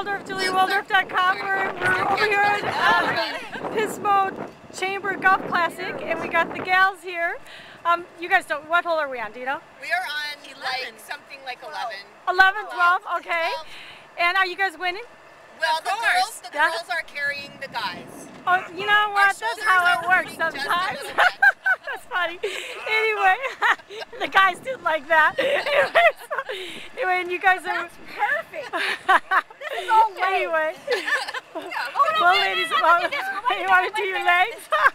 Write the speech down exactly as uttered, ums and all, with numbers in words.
Waldorf, Julia Waldorf dot com. We're, we're over here at uh, Pismo Chamber Golf Classic, and we got the gals here. Um, you guys don't, what hole are we on, do you know? We are on like something like eleven. eleven, twelve, okay. And are you guys winning? Well, the girls, the Yeah. girls are carrying the guys. Oh, you know what? That's how it works Just a sometimes. little bit. That's funny. Anyway, the guys didn't like that. Anyway, so, anyway, and you guys are Perfect. This is all legs. anyway. Yeah, Well, ladies, well, you want to do your legs?